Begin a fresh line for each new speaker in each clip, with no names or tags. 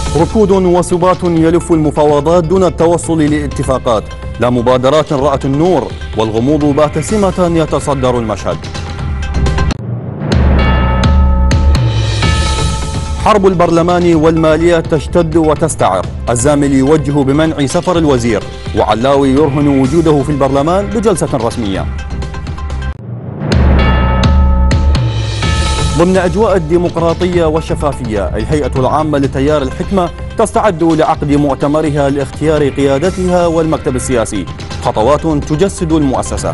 ركود وسبات يلف المفاوضات دون التوصل لاتفاقات، لا مبادرات رأت النور، والغموض بات سمة يتصدر المشهد. حرب البرلمان والمالية تشتد وتستعر، الزامل يوجه بمنع سفر الوزير، وعلاوي يرهن وجوده في البرلمان بجلسة رسمية. ضمن أجواء الديمقراطية والشفافية، الهيئة العامة لتيار الحكمة تستعد لعقد مؤتمرها لاختيار قيادتها والمكتب السياسي، خطوات تجسد المؤسسة.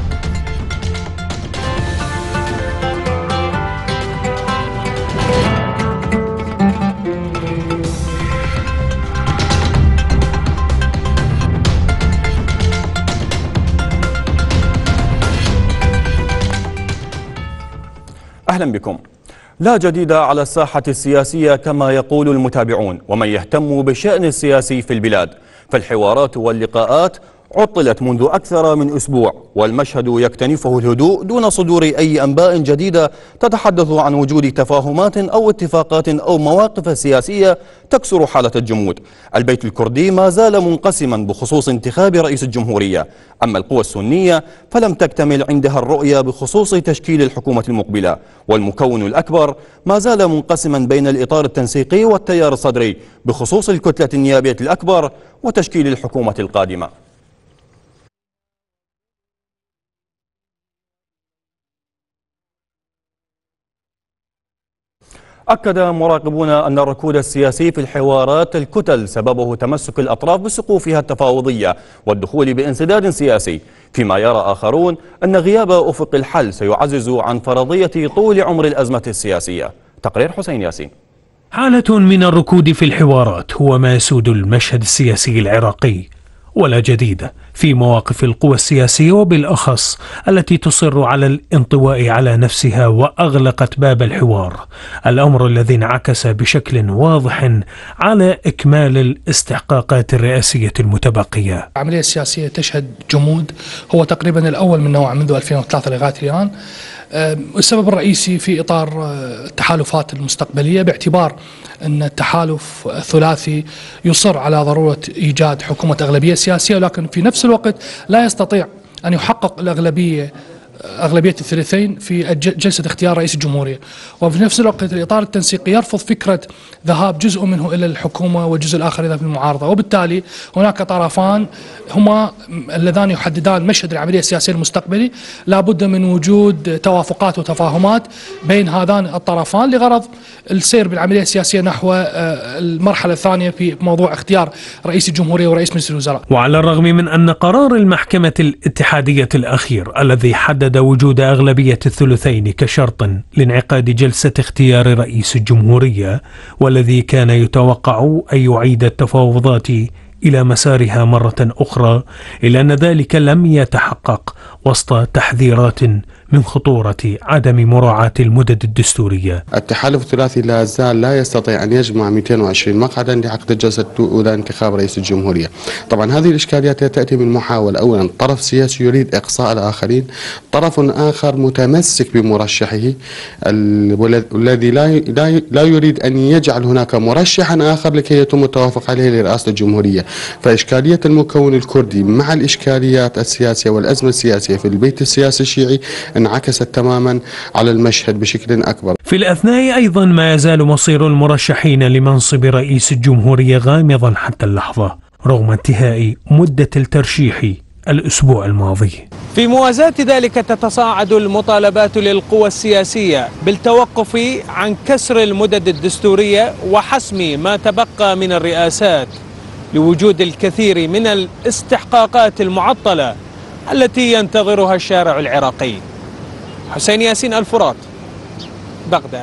أهلا بكم. لا جديد على الساحة السياسية كما يقول المتابعون ومن يهتم بالشأن السياسي في البلاد، فالحوارات واللقاءات عطلت منذ أكثر من أسبوع، والمشهد يكتنفه الهدوء دون صدور أي أنباء جديدة تتحدث عن وجود تفاهمات أو اتفاقات أو مواقف سياسية تكسر حالة الجمود. البيت الكردي ما زال منقسما بخصوص انتخاب رئيس الجمهورية، أما القوى السنية فلم تكتمل عندها الرؤية بخصوص تشكيل الحكومة المقبلة، والمكون الأكبر ما زال منقسما بين الإطار التنسيقي والتيار الصدري بخصوص الكتلة النيابية الأكبر وتشكيل الحكومة القادمة. أكد مراقبون أن الركود السياسي في الحوارات الكتل سببه تمسك الأطراف بسقوفها التفاوضية والدخول بانسداد سياسي، فيما يرى آخرون أن غياب أفق الحل سيعزز عن فرضية طول عمر الأزمة السياسية. تقرير حسين ياسين.
حالة من الركود في الحوارات هو ما يسود المشهد السياسي العراقي، ولا جديد في مواقف القوى السياسية وبالأخص التي تصر على الانطواء على نفسها وأغلقت باب الحوار، الأمر الذي انعكس بشكل واضح على إكمال الاستحقاقات الرئاسية المتبقية.
العملية السياسية تشهد جمود هو تقريبا الأول من نوعه منذ 2003 لغاية الآن. السبب الرئيسي في إطار التحالفات المستقبلية، باعتبار أن التحالف الثلاثي يصر على ضرورة إيجاد حكومة أغلبية سياسية، ولكن في نفس الوقت لا يستطيع أن يحقق أغلبية الثلثين في جلسة اختيار رئيس الجمهورية، وفي نفس الوقت الإطار التنسيقي يرفض فكرة ذهاب جزء منه إلى الحكومة والجزء الآخر إلى المعارضة، وبالتالي هناك طرفان هما اللذان يحددان مشهد العملية السياسية المستقبلي. لا بد من وجود توافقات وتفاهمات بين هذان الطرفان لغرض السير بالعملية السياسية نحو المرحلة الثانية في موضوع اختيار رئيس الجمهورية ورئيس مجلس الوزراء.
وعلى الرغم من أن قرار المحكمة الاتحادية الأخير الذي حدد وجود أغلبية الثلثين كشرط لانعقاد جلسة اختيار رئيس الجمهورية، والذي كان يتوقع أن يعيد التفاوضات إلى مسارها مرة أخرى، إلا أن ذلك لم يتحقق وسط تحذيرات من خطورة عدم مراعاة المدد الدستورية.
التحالف الثلاثي لا زال لا يستطيع أن يجمع 220 مقعدا لعقد الجلسة الأولى انتخاب رئيس الجمهورية. طبعا هذه الإشكاليات تأتي من محاولة، أولا طرف سياسي يريد إقصاء الآخرين، طرف آخر متمسك بمرشحه والذي لا يريد أن يجعل هناك مرشحا آخر لكي يتم التوافق عليه لرئاسة الجمهورية. فإشكالية المكون الكردي مع الإشكاليات السياسية والأزمة السياسية في البيت السياسي الشيعي انعكست تماما على المشهد بشكل أكبر.
في الأثناء أيضا ما يزال مصير المرشحين لمنصب رئيس الجمهورية غامضا حتى اللحظة رغم انتهاء مدة الترشيح الأسبوع الماضي.
في موازاة ذلك تتصاعد المطالبات للقوى السياسية بالتوقف عن كسر المدد الدستورية وحسم ما تبقى من الرئاسات لوجود الكثير من الاستحقاقات المعطلة التي ينتظرها الشارع العراقي. حسين ياسين، الفرات، بغداد.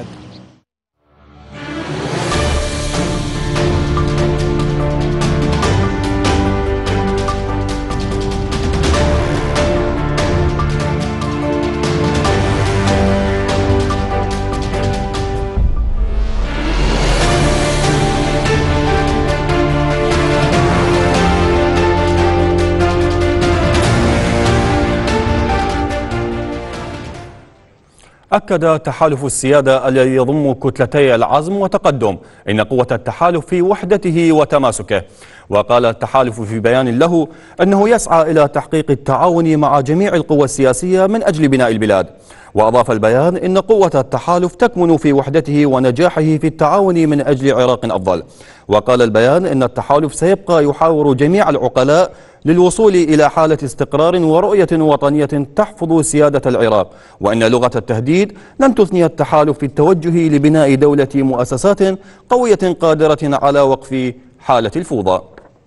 أكد تحالف السيادة الذي يضم كتلتي العزم وتقدم إن قوة التحالف في وحدته وتماسكه. وقال التحالف في بيان له أنه يسعى إلى تحقيق التعاون مع جميع القوى السياسية من أجل بناء البلاد. وأضاف البيان إن قوة التحالف تكمن في وحدته ونجاحه في التعاون من أجل عراق أفضل. وقال البيان إن التحالف سيبقى يحاور جميع العقلاء للوصول إلى حالة استقرار ورؤية وطنية تحفظ سيادة العراق، وإن لغة التهديد لن تثني التحالف في التوجه لبناء دولة مؤسسات قوية قادرة على وقف حالة الفوضى.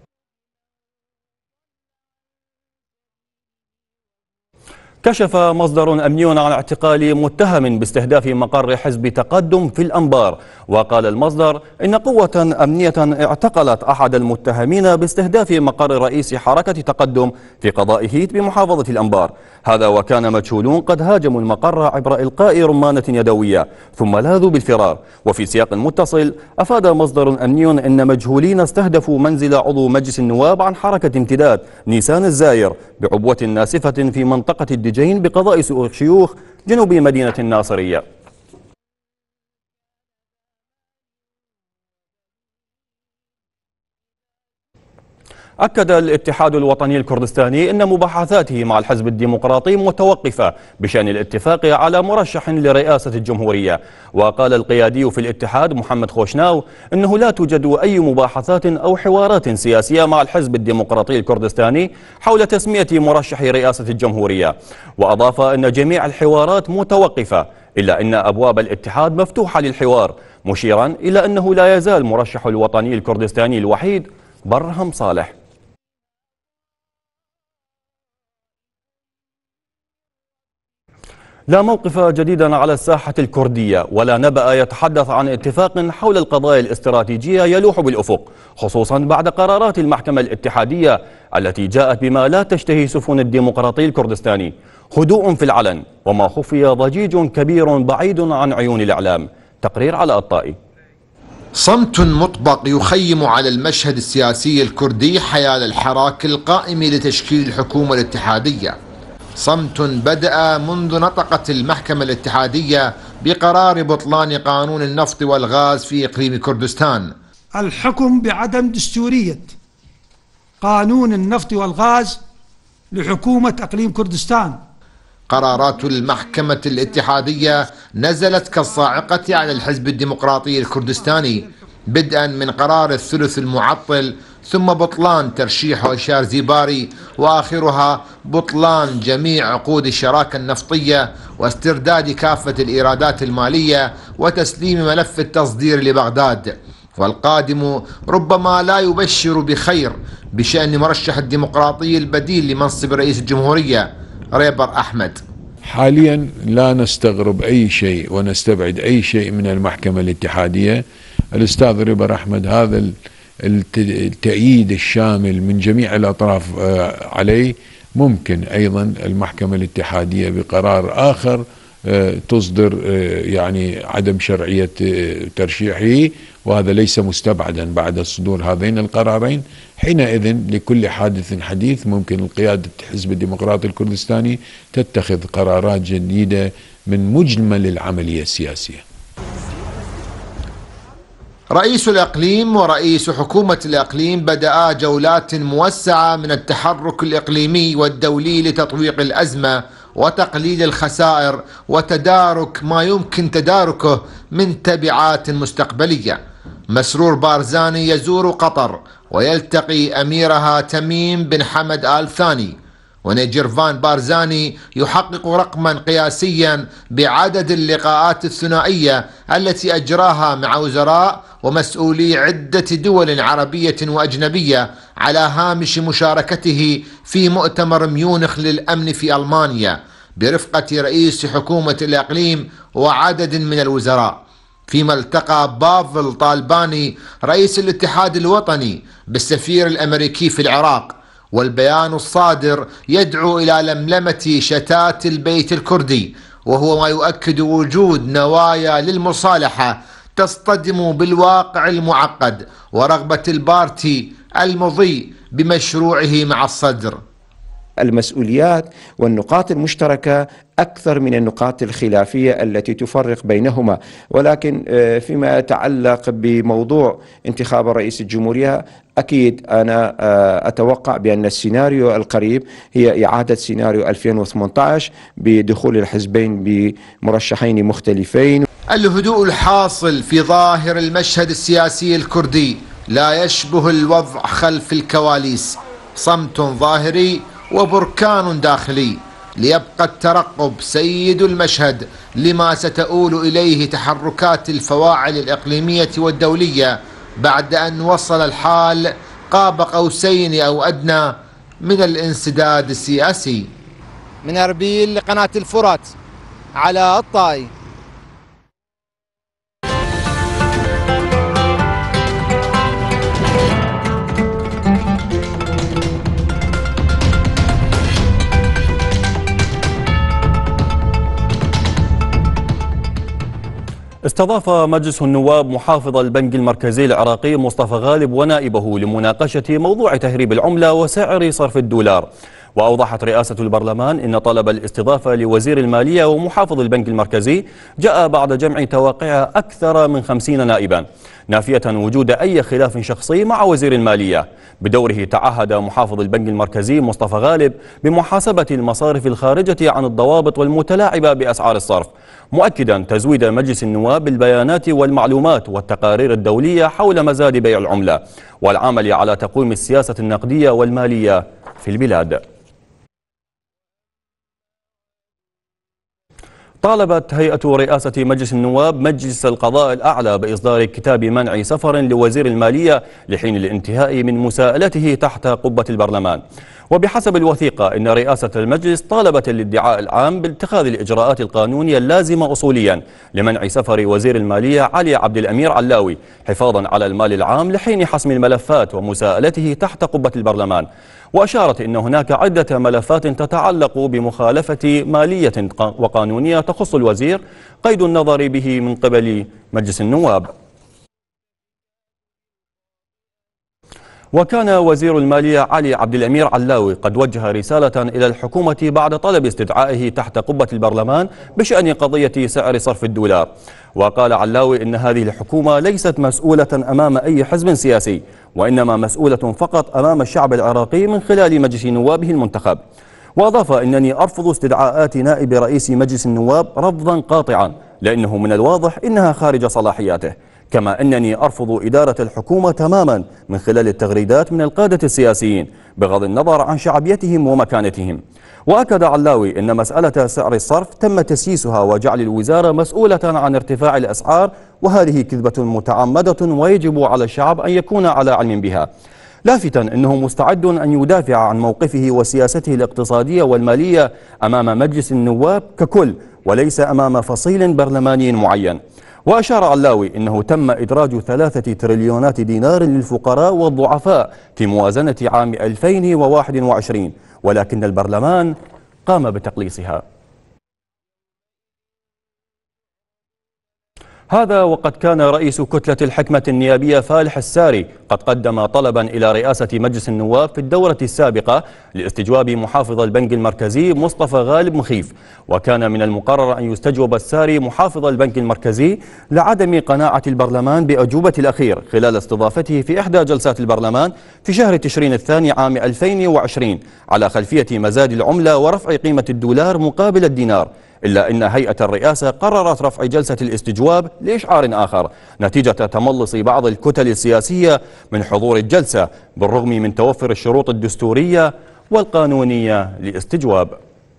كشف مصدر أمني عن اعتقال متهم باستهداف مقر حزب تقدم في الأنبار. وقال المصدر إن قوة أمنية اعتقلت أحد المتهمين باستهداف مقر رئيس حركة تقدم في قضاء هيت بمحافظة الأنبار. هذا وكان مجهولون قد هاجموا المقر عبر إلقاء رمانة يدوية ثم لاذوا بالفرار. وفي سياق متصل أفاد مصدر أمني أن مجهولين استهدفوا منزل عضو مجلس النواب عن حركة امتداد نيسان الزاير بعبوة ناسفة في منطقة الدجين بقضاء شيوخ جنوب مدينة الناصرية. أكد الاتحاد الوطني الكردستاني أن مباحثاته مع الحزب الديمقراطي متوقفة بشأن الاتفاق على مرشح لرئاسة الجمهورية. وقال القيادي في الاتحاد محمد خوشناو أنه لا توجد أي مباحثات أو حوارات سياسية مع الحزب الديمقراطي الكردستاني حول تسمية مرشح رئاسة الجمهورية. وأضاف أن جميع الحوارات متوقفة إلا أن أبواب الاتحاد مفتوحة للحوار، مشيرا إلى أنه لا يزال مرشح الوطني الكردستاني الوحيد برهم صالح. لا موقف جديدا على الساحة الكردية ولا نبأ يتحدث عن اتفاق حول القضايا الاستراتيجية يلوح بالأفق، خصوصا بعد قرارات المحكمة الاتحادية التي جاءت بما لا تشتهي سفن الديمقراطي الكردستاني: هدوء في العلن وما خفي ضجيج كبير بعيد عن عيون الإعلام. تقرير على الطائي.
صمت مطبق يخيم على المشهد السياسي الكردي حيال الحراك القائم لتشكيل الحكومة الاتحادية. صمت بدأ منذ نطقت المحكمة الاتحادية بقرار بطلان قانون النفط والغاز في إقليم كردستان.
الحكم بعدم دستورية قانون النفط والغاز لحكومة إقليم كردستان.
قرارات المحكمة الاتحادية نزلت كالصاعقة على الحزب الديمقراطي الكردستاني، بدءا من قرار الثلث المعطل، ثم بطلان ترشيح هشام زيباري، وآخرها بطلان جميع عقود الشراكة النفطية واسترداد كافة الإيرادات المالية وتسليم ملف التصدير لبغداد. والقادم ربما لا يبشر بخير بشأن مرشح الديمقراطي البديل لمنصب رئيس الجمهورية ريبر أحمد.
حاليا لا نستغرب أي شيء ونستبعد أي شيء من المحكمة الاتحادية. الأستاذ ريبر أحمد هذا التأييد الشامل من جميع الأطراف عليه، ممكن أيضا المحكمة الاتحادية بقرار آخر تصدر يعني عدم شرعية ترشيحه، وهذا ليس مستبعدا بعد صدور هذين القرارين. حينئذ لكل حادث حديث ممكن القيادة الحزب الديمقراطي الكردستاني تتخذ قرارات جديدة من مجمل العملية السياسية.
رئيس الإقليم ورئيس حكومة الإقليم بدأا جولات موسعة من التحرك الإقليمي والدولي لتطويق الأزمة وتقليل الخسائر وتدارك ما يمكن تداركه من تبعات مستقبلية. مسرور بارزاني يزور قطر ويلتقي أميرها تميم بن حمد آل ثاني، ونيجيرفان بارزاني يحقق رقما قياسيا بعدد اللقاءات الثنائية التي أجراها مع وزراء ومسؤولي عدة دول عربية وأجنبية على هامش مشاركته في مؤتمر ميونخ للأمن في ألمانيا برفقة رئيس حكومة الإقليم وعدد من الوزراء. فيما التقى بافل طالباني رئيس الاتحاد الوطني بالسفير الأمريكي في العراق، والبيان الصادر يدعو إلى لملمة شتات البيت الكردي، وهو ما يؤكد وجود نوايا للمصالحة تصطدم بالواقع المعقد ورغبة البارتي المضي بمشروعه مع الصدر.
المسؤوليات والنقاط المشتركة أكثر من النقاط الخلافية التي تفرق بينهما. ولكن فيما يتعلق بموضوع انتخاب رئيس الجمهورية، أكيد أنا أتوقع بأن السيناريو القريب هي إعادة سيناريو 2018 بدخول الحزبين بمرشحين مختلفين.
الهدوء الحاصل في ظاهر المشهد السياسي الكردي لا يشبه الوضع خلف الكواليس، صمت ظاهري وبركان داخلي. ليبقى الترقب سيد المشهد لما ستؤول إليه تحركات الفواعل الإقليمية والدولية بعد أن وصل الحال قاب قوسين أو أدنى من الانسداد السياسي.
من أربيل لقناة الفرات على الطائي.
استضاف مجلس النواب محافظ البنك المركزي العراقي مصطفى غالب ونائبه لمناقشة موضوع تهريب العملة وسعر صرف الدولار. وأوضحت رئاسة البرلمان إن طلب الاستضافة لوزير المالية ومحافظ البنك المركزي جاء بعد جمع توقيع أكثر من 50 نائبا، نافية وجود أي خلاف شخصي مع وزير المالية. بدوره تعهد محافظ البنك المركزي مصطفى غالب بمحاسبة المصارف الخارجة عن الضوابط والمتلاعبة بأسعار الصرف، مؤكدا تزويد مجلس النواب بالبيانات والمعلومات والتقارير الدولية حول مزاد بيع العملة والعمل على تقويم السياسة النقدية والمالية في البلاد. طالبت هيئة رئاسة مجلس النواب مجلس القضاء الأعلى بإصدار كتاب منع سفر لوزير المالية لحين الانتهاء من مساءلته تحت قبة البرلمان. وبحسب الوثيقة إن رئاسة المجلس طالبت الادعاء العام باتخاذ الإجراءات القانونية اللازمة أصوليا لمنع سفر وزير المالية علي عبد الأمير علاوي حفاظا على المال العام لحين حسم الملفات ومساءلته تحت قبة البرلمان. وأشارت أن هناك عدة ملفات تتعلق بمخالفة مالية وقانونية تخص الوزير قيد النظر به من قبل مجلس النواب. وكان وزير المالية علي عبد الأمير علاوي قد وجه رسالة إلى الحكومة بعد طلب استدعائه تحت قبة البرلمان بشأن قضية سعر صرف الدولار. وقال علاوي إن هذه الحكومة ليست مسؤولة أمام أي حزب سياسي، وإنما مسؤولة فقط أمام الشعب العراقي من خلال مجلس نوابه المنتخب. وأضاف إنني أرفض استدعاءات نائب رئيس مجلس النواب رفضا قاطعا لأنه من الواضح إنها خارج صلاحياته، كما أنني أرفض إدارة الحكومة تماما من خلال التغريدات من القادة السياسيين بغض النظر عن شعبيتهم ومكانتهم. وأكد علاوي أن مسألة سعر الصرف تم تسييسها وجعل الوزارة مسؤولة عن ارتفاع الأسعار، وهذه كذبة متعمدة ويجب على الشعب أن يكون على علم بها، لافتا أنه مستعد أن يدافع عن موقفه وسياسته الاقتصادية والمالية أمام مجلس النواب ككل وليس أمام فصيل برلماني معين. وأشار علاوي أنه تم إدراج 3 تريليونات دينار للفقراء والضعفاء في موازنة عام 2021، ولكن البرلمان قام بتقليصها. هذا وقد كان رئيس كتلة الحكمة النيابية فالح الساري قد قدم طلبا إلى رئاسة مجلس النواب في الدورة السابقة لاستجواب محافظ البنك المركزي مصطفى غالب مخيف، وكان من المقرر أن يستجوب الساري محافظ البنك المركزي لعدم قناعة البرلمان بأجوبة الأخير خلال استضافته في إحدى جلسات البرلمان في شهر تشرين الثاني عام 2020 على خلفية مزاد العملة ورفع قيمة الدولار مقابل الدينار، إلا أن هيئة الرئاسة قررت رفع جلسة الاستجواب لإشعار آخر نتيجة تملص بعض الكتل السياسية من حضور الجلسة بالرغم من توفر الشروط الدستورية والقانونية لاستجواب.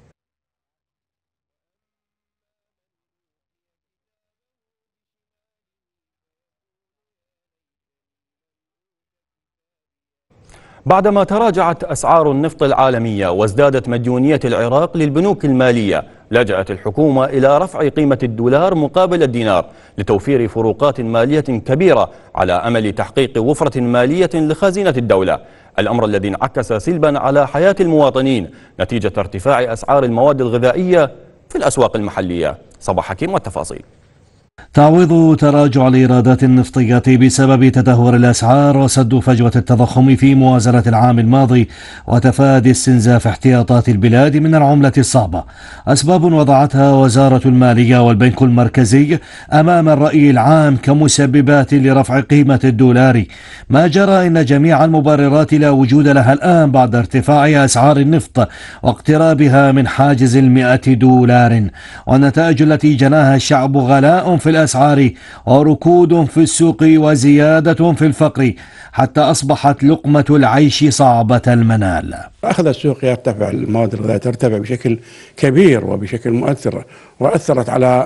بعدما تراجعت أسعار النفط العالمية وازدادت مديونية العراق للبنوك المالية، لجأت الحكومة إلى رفع قيمة الدولار مقابل الدينار لتوفير فروقات مالية كبيرة على أمل تحقيق وفرة مالية لخزينة الدولة، الأمر الذي انعكس سلبا على حياة المواطنين نتيجة ارتفاع أسعار المواد الغذائية في الأسواق المحلية. صباح حكيم والتفاصيل.
تعويض تراجع الإيرادات النفطية بسبب تدهور الأسعار وسد فجوة التضخم في موازنة العام الماضي وتفادي استنزاف احتياطات البلاد من العملة الصعبة أسباب وضعتها وزارة المالية والبنك المركزي أمام الرأي العام كمسببات لرفع قيمة الدولار، ما جرى إن جميع المبررات لا وجود لها الآن بعد ارتفاع أسعار النفط واقترابها من حاجز $100، والنتائج التي جناها الشعب غلاء في الأسعار وركود في السوق وزيادة في الفقر حتى أصبحت لقمة العيش صعبة المنال.
أخذ السوق يرتفع، المواد الغذائية ترتفع بشكل كبير وبشكل مؤثر، وأثرت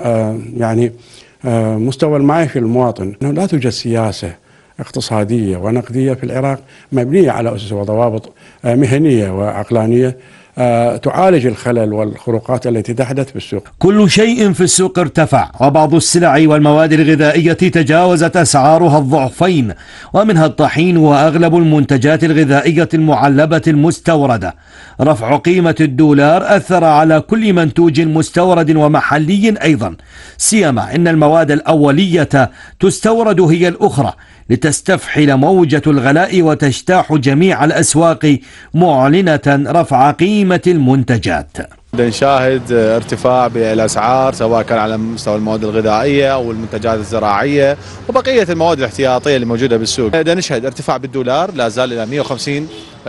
على مستوى المعيشة للمواطن. أنه لا توجد سياسة اقتصادية ونقدية في العراق مبنية على أسس وضوابط مهنية وعقلانية تعالج الخلل والخروقات التي تحدث في السوق.
كل شيء في السوق ارتفع، وبعض السلع والمواد الغذائية تجاوزت أسعارها الضعفين، ومنها الطحين وأغلب المنتجات الغذائية المعلبة المستوردة. رفع قيمة الدولار أثر على كل منتوج مستورد ومحلي أيضا، سيما إن المواد الأولية تستورد هي الأخرى لتستفحل موجة الغلاء وتجتاح جميع الأسواق معلنة رفع قيمة المنتجات.
نشاهد ارتفاع بالأسعار سواء كان على مستوى المواد الغذائية أو المنتجات الزراعية وبقية المواد الاحتياطية اللي موجودة بالسوق. نشهد ارتفاع بالدولار لا زال إلى 150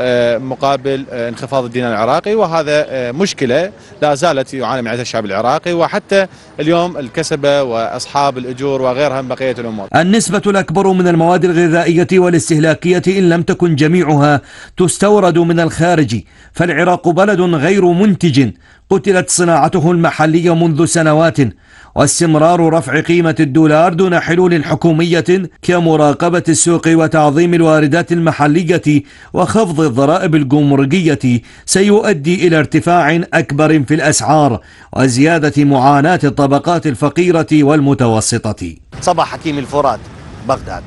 مقابل انخفاض الدينار العراقي، وهذا مشكلة لا زالت يعاني منها الشعب العراقي، وحتى اليوم الكسبة وأصحاب الأجور وغيرها من بقية الأمور.
النسبة الأكبر من المواد الغذائية والاستهلاكية إن لم تكن جميعها تستورد من الخارج، فالعراق بلد غير منتج قتلت صناعته المحلية منذ سنوات، واستمرار رفع قيمة الدولار دون حلول حكومية كمراقبة السوق وتعظيم الواردات المحلية وخفض الضرائب الجمركية سيؤدي إلى ارتفاع أكبر في الأسعار وزيادة معاناة الطبقات الفقيرة والمتوسطة.
صباح حكيم الفرات، بغداد.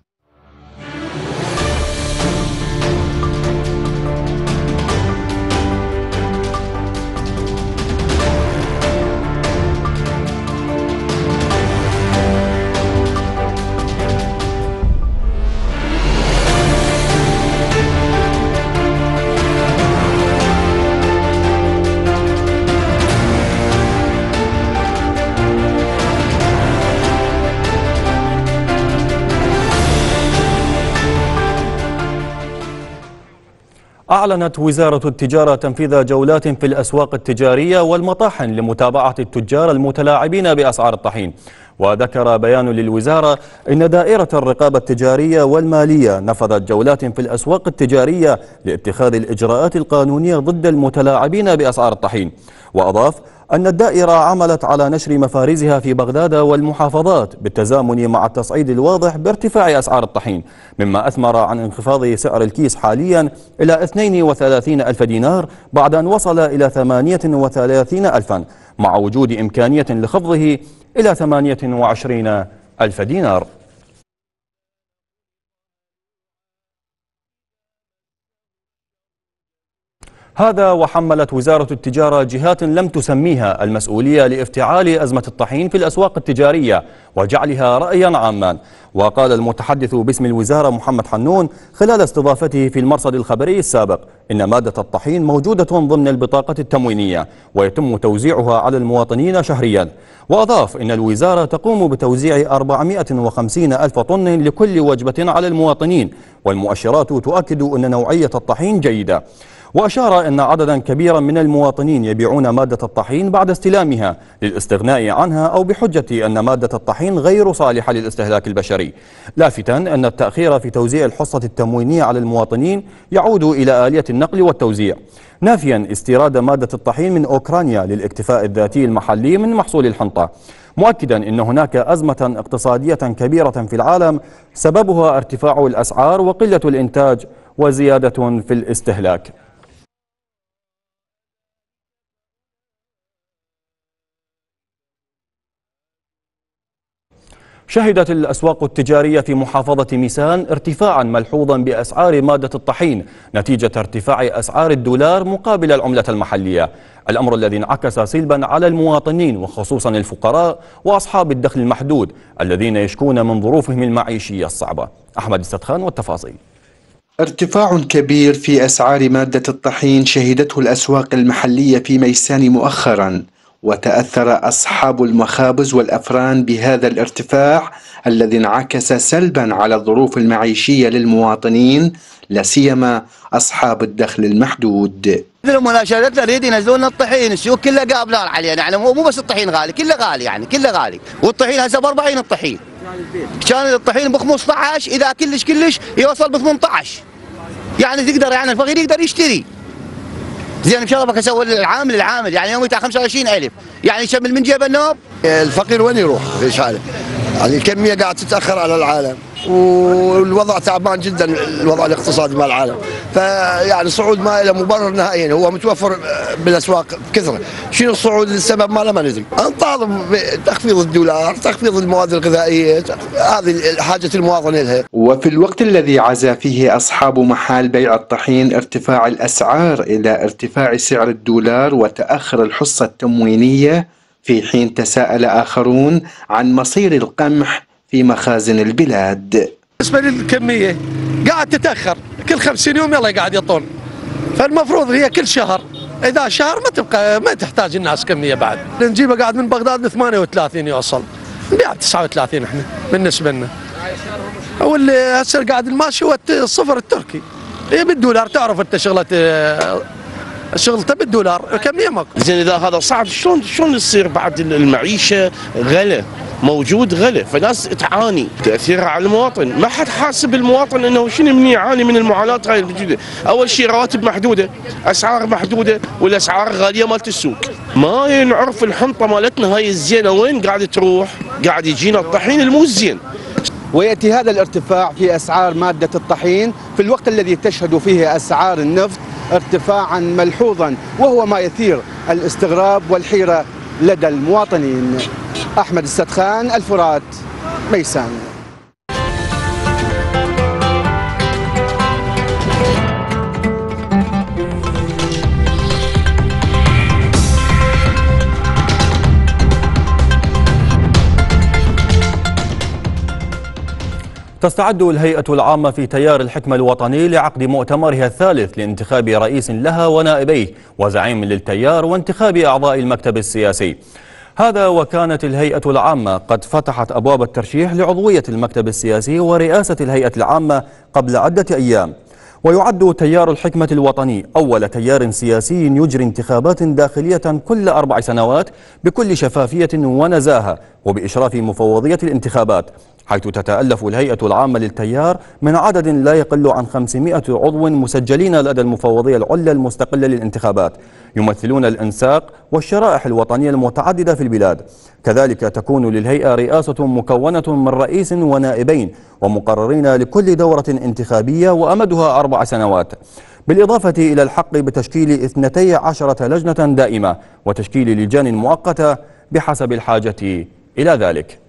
أعلنت وزارة التجارة تنفيذ جولات في الأسواق التجارية والمطاحن لمتابعة التجار المتلاعبين بأسعار الطحين. وذكر بيان للوزارة إن دائرة الرقابة التجارية والمالية نفذت جولات في الأسواق التجارية لاتخاذ الإجراءات القانونية ضد المتلاعبين بأسعار الطحين. وأضاف أن الدائرة عملت على نشر مفارزها في بغداد والمحافظات بالتزامن مع التصعيد الواضح بارتفاع أسعار الطحين، مما أثمر عن انخفاض سعر الكيس حاليا إلى 32 ألف دينار بعد أن وصل إلى 38 ألفا، مع وجود إمكانية لخفضه إلى 28 ألف دينار. هذا وحملت وزارة التجارة جهات لم تسميها المسؤولية لافتعال أزمة الطحين في الأسواق التجارية وجعلها رأيا عاما. وقال المتحدث باسم الوزارة محمد حنون خلال استضافته في المرصد الخبري السابق إن مادة الطحين موجودة ضمن البطاقة التموينية ويتم توزيعها على المواطنين شهريا. وأضاف إن الوزارة تقوم بتوزيع 450 ألف طن لكل وجبة على المواطنين، والمؤشرات تؤكد أن نوعية الطحين جيدة. وأشار أن عددا كبيرا من المواطنين يبيعون مادة الطحين بعد استلامها للاستغناء عنها أو بحجة أن مادة الطحين غير صالحة للاستهلاك البشري، لافتا أن التأخير في توزيع الحصة التموينية على المواطنين يعود إلى آلية النقل والتوزيع، نافيا استيراد مادة الطحين من أوكرانيا للاكتفاء الذاتي المحلي من محصول الحنطة، مؤكدا أن هناك أزمة اقتصادية كبيرة في العالم سببها ارتفاع الأسعار وقلة الإنتاج وزيادة في الاستهلاك. شهدت الأسواق التجارية في محافظة ميسان ارتفاعا ملحوظا بأسعار مادة الطحين نتيجة ارتفاع أسعار الدولار مقابل العملة المحلية، الأمر الذي انعكس سلبا على المواطنين وخصوصا الفقراء وأصحاب الدخل المحدود الذين يشكون من ظروفهم المعيشية الصعبة. أحمد السدخان والتفاصيل.
ارتفاع كبير في أسعار مادة الطحين شهدته الأسواق المحلية في ميسان مؤخرا، وتأثر أصحاب المخابز والأفران بهذا الارتفاع الذي انعكس سلبا على الظروف المعيشية للمواطنين لا سيما أصحاب الدخل المحدود.
المناشدات نريد ينزلون الطحين، السوق كله قابلان علينا، يعني مو بس الطحين غالي، كله غالي يعني كله غالي، والطحين هسه ب 40 الطحين. كان الطحين ب 15 إذا كلش يوصل ب 18. يعني تقدر يعني الفقير يقدر يشتري. زين ان شاء الله بكسوي العامل يعني يوم يدفع 25,000 يعني يشمل من جيبه النوب.
الفقير وين يروح في حاله؟ يعني الكميه قاعد تتاخر على العالم والوضع تعبان جدا، الوضع الاقتصادي مع العالم، فيعني الصعود ما له مبرر نهائيا، هو متوفر بالاسواق بكثره، شنو الصعود السبب ما له ما ندري. نطالب بتخفيض الدولار، تخفيض المواد الغذائيه، هذه حاجه المواطن لها.
وفي الوقت الذي عزا فيه اصحاب محال بيع الطحين ارتفاع الاسعار الى ارتفاع سعر الدولار وتاخر الحصه التموينيه، في حين تساءل آخرون عن مصير القمح في مخازن البلاد.
بالنسبة للكمية قاعد تتأخر، كل 50 يوم يلا قاعد يطول، فالمفروض هي كل شهر، إذا شهر ما تحتاج الناس كمية بعد. نجيبه قاعد من بغداد ب 38 يوصل، نبيع 39 احنا بالنسبة لنا. واللي هسه قاعد الماشي هو الصفر التركي، هي بالدولار، تعرف انت شغلته بالدولار، كمية ماكو.
زين اذا هذا صعب شلون يصير بعد المعيشه غلا موجود غلا، فناس تعاني، تاثيرها على المواطن، ما حد حاسب المواطن انه شنو من يعاني من المعاناه هاي الموجوده. اول شيء رواتب محدوده، اسعار محدوده، والاسعار غاليه مالت السوق. ما نعرف الحنطه مالتنا هاي الزينه وين قاعده تروح، قاعد يجينا الطحين المو زين.
ويأتي هذا الارتفاع في أسعار مادة الطحين في الوقت الذي تشهد فيه أسعار النفط ارتفاعا ملحوظا، وهو ما يثير الاستغراب والحيرة لدى المواطنين. أحمد السدخان، الفرات، ميسان.
تستعد الهيئة العامة في تيار الحكمة الوطني لعقد مؤتمرها الثالث لانتخاب رئيس لها ونائبيه وزعيم للتيار وانتخاب أعضاء المكتب السياسي. هذا وكانت الهيئة العامة قد فتحت أبواب الترشيح لعضوية المكتب السياسي ورئاسة الهيئة العامة قبل عدة أيام. ويعد تيار الحكمة الوطني أول تيار سياسي يجري انتخابات داخلية كل 4 سنوات بكل شفافية ونزاهة وبإشراف مفوضية الانتخابات، حيث تتألف الهيئة العامة للتيار من عدد لا يقل عن 500 عضو مسجلين لدى المفوضية العليا المستقلة للانتخابات، يمثلون الأنساق والشرائح الوطنية المتعددة في البلاد. كذلك تكون للهيئة رئاسة مكونة من رئيس ونائبين ومقررين لكل دورة انتخابية وأمدها 4 سنوات، بالإضافة إلى الحق بتشكيل 12 لجنة دائمة وتشكيل لجان مؤقتة بحسب الحاجة إلى ذلك.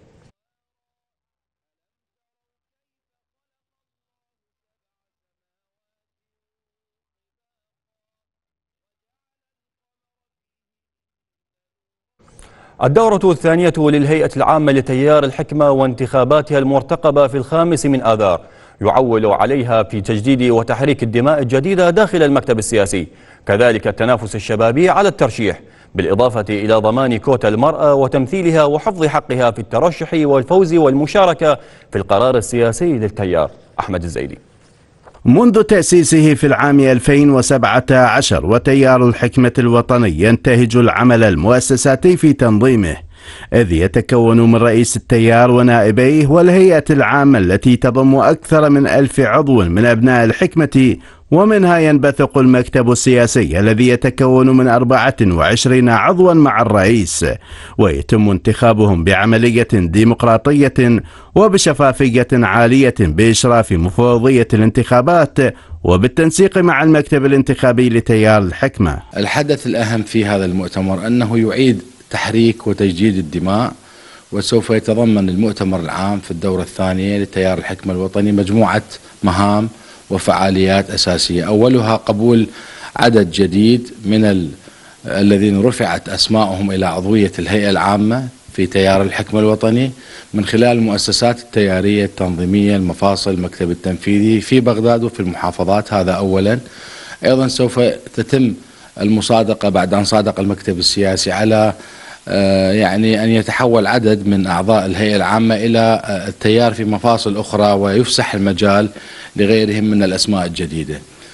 الدورة الثانية للهيئة العامة لتيار الحكمة وانتخاباتها المرتقبة في 5 من آذار يعول عليها في تجديد وتحريك الدماء الجديدة داخل المكتب السياسي، كذلك التنافس الشبابي على الترشيح، بالإضافة إلى ضمان كوتا المرأة وتمثيلها وحفظ حقها في الترشح والفوز والمشاركة في القرار السياسي للتيار. أحمد الزيدي.
منذ تأسيسه في العام 2017 وتيار الحكمة الوطني ينتهج العمل المؤسساتي في تنظيمه، إذ يتكون من رئيس التيار ونائبيه والهيئة العامة التي تضم أكثر من 1000 عضو من أبناء الحكمة، ومنها ينبثق المكتب السياسي الذي يتكون من 24 عضوا مع الرئيس، ويتم انتخابهم بعملية ديمقراطية وبشفافية عالية بإشراف مفوضية الانتخابات وبالتنسيق مع المكتب الانتخابي لتيار الحكمة.
الحدث الأهم في هذا المؤتمر أنه يعيد تحريك وتجديد الدماء وسوف يتضمن المؤتمر العام في الدورة الثانية لتيار الحكمة الوطني مجموعة مهام وفعاليات أساسية، أولها قبول عدد جديد من الذين رفعت أسماءهم إلى عضوية الهيئة العامة في تيار الحكمة الوطني من خلال المؤسسات التيارية التنظيمية، المفاصل، المكتب التنفيذي في بغداد وفي المحافظات. هذا أولا. أيضا سوف تتم المصادقة بعد أن صادق المكتب السياسي على يعني أن يتحول عدد من أعضاء الهيئة العامة إلى التيار في مفاصل أخرى ويفسح المجال لغيرهم من الأسماء الجديدة.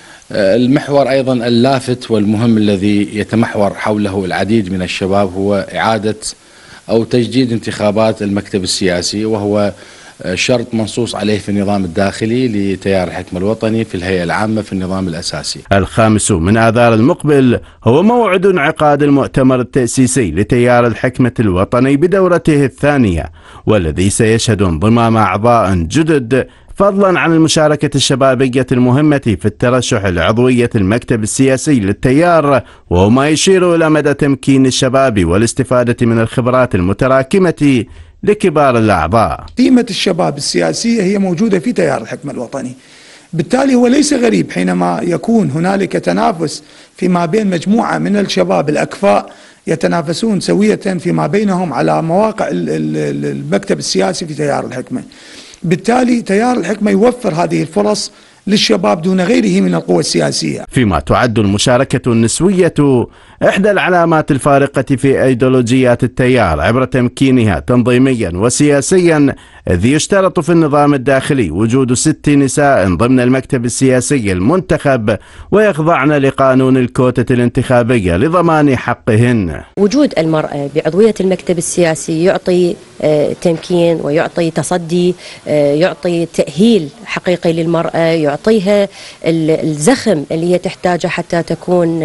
المحور أيضا اللافت والمهم الذي يتمحور حوله العديد من الشباب هو إعادة أو تجديد انتخابات المكتب السياسي، وهو شرط منصوص عليه في النظام الداخلي لتيار الحكمة الوطني في الهيئة العامة في النظام الأساسي.
الخامس من آذار المقبل هو موعد انعقاد المؤتمر التأسيسي لتيار الحكمة الوطني بدورته الثانية، والذي سيشهد انضمام أعضاء جدد فضلا عن المشاركة الشبابية المهمة في الترشح لعضوية المكتب السياسي للتيار، وهو ما يشير إلى مدى تمكين الشباب والاستفادة من الخبرات المتراكمة لكبار الأعضاء.
قيمة الشباب السياسية هي موجودة في تيار الحكمة الوطني، بالتالي هو ليس غريب حينما يكون هنالك تنافس فيما بين مجموعة من الشباب الأكفاء يتنافسون سوية فيما بينهم على مواقع المكتب السياسي في تيار الحكمة. بالتالي تيار الحكمة يوفر هذه الفرص للشباب دون غيره من القوى السياسية.
فيما تعد المشاركة النسوية إحدى العلامات الفارقة في أيديولوجيات التيار عبر تمكينها تنظيميا وسياسيا، إذ يشترط في النظام الداخلي وجود 6 نساء ضمن المكتب السياسي المنتخب ويخضعن لقانون الكوتة الانتخابية لضمان حقهن.
وجود المرأة بعضوية المكتب السياسي يعطي تمكين ويعطي تصدي، يعطي تأهيل حقيقي للمرأة، يعطيها الزخم اللي هي تحتاجه حتى تكون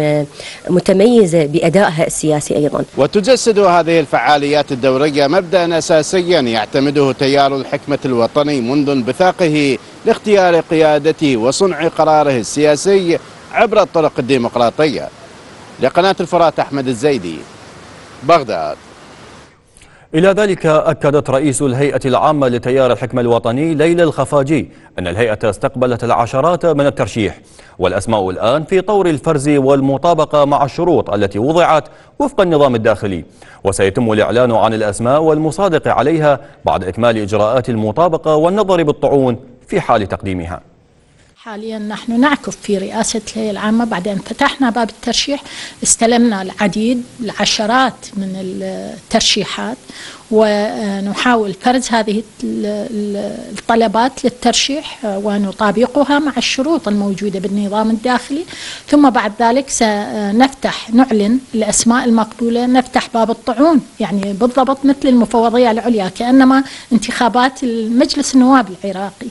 متميزة بأدائها السياسي أيضا.
وتجسد هذه الفعاليات الدورية مبدأ أساسيا يعتمده تيار الحكمة الوطني منذ انبثاقه لاختيار قيادته وصنع قراره السياسي عبر الطرق الديمقراطية. لقناة الفرات أحمد الزيدي، بغداد.
إلى ذلك أكدت رئيس الهيئة العامة لتيار الحكمة الوطني ليلى الخفاجي أن الهيئة استقبلت العشرات من الترشيح، والأسماء الآن في طور الفرز والمطابقة مع الشروط التي وضعت وفق النظام الداخلي، وسيتم الإعلان عن الأسماء والمصادق عليها بعد إكمال إجراءات المطابقة والنظر بالطعون في حال تقديمها.
حاليا نحن نعكف في رئاسة الهيئة العامة بعد أن فتحنا باب الترشيح، استلمنا العشرات من الترشيحات، ونحاول فرز هذه الطلبات للترشيح ونطابقها مع الشروط الموجودة بالنظام الداخلي، ثم بعد ذلك سنفتح نعلن الأسماء المقبولة، نفتح باب الطعون، يعني بالضبط مثل المفوضية العليا كأنما انتخابات المجلس النواب العراقي.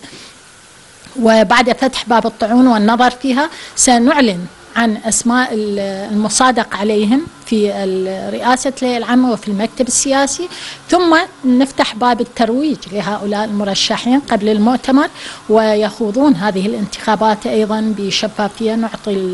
وبعد فتح باب الطعون والنظر فيها سنعلن عن أسماء المصادق عليهم في رئاسة الهيئة العامة وفي المكتب السياسي، ثم نفتح باب الترويج لهؤلاء المرشحين قبل المؤتمر ويخوضون هذه الانتخابات أيضا بشفافية. نعطي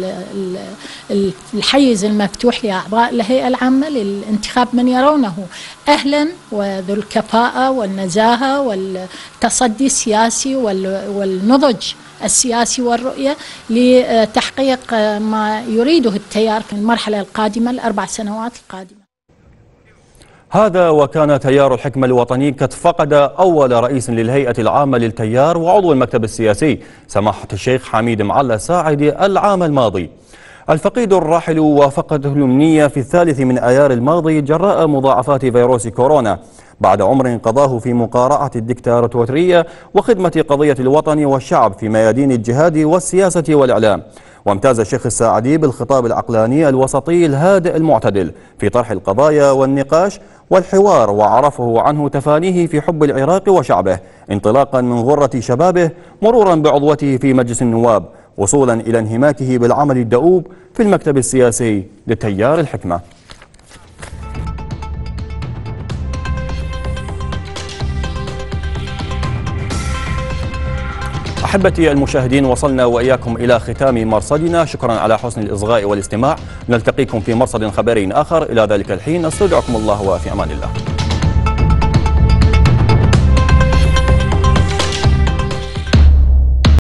الحيز المفتوح لأعضاء الهيئة العامة للانتخاب من يرونه أهلا وذو الكفاءة والنزاهة والتصدي السياسي والنضج السياسي والرؤية لتحقيق ما يريده التيار في المرحلة القادمة ال4 سنوات القادمة.
هذا وكان تيار الحكمة الوطني قد فقد أول رئيس للهيئة العامة للتيار وعضو المكتب السياسي سماحة الشيخ حميد معلى ساعدي العام الماضي. الفقيد الراحل وفقده الأمنية في 3 من آيار الماضي جراء مضاعفات فيروس كورونا بعد عمر قضاه في مقارعة الدكتاتورية وخدمة قضية الوطن والشعب في ميادين الجهاد والسياسة والإعلام. وامتاز الشيخ الساعدي بالخطاب العقلاني الوسطي الهادئ المعتدل في طرح القضايا والنقاش والحوار، وعرفه عنه تفانيه في حب العراق وشعبه انطلاقا من غرة شبابه مرورا بعضوته في مجلس النواب وصولا إلى انهماكه بالعمل الدؤوب في المكتب السياسي لتيار الحكمة. أحبتي المشاهدين، وصلنا وإياكم إلى ختام مرصدنا. شكرا على حسن الإصغاء والاستماع. نلتقيكم في مرصد خبري آخر. إلى ذلك الحين استودعكم الله وفي أمان الله.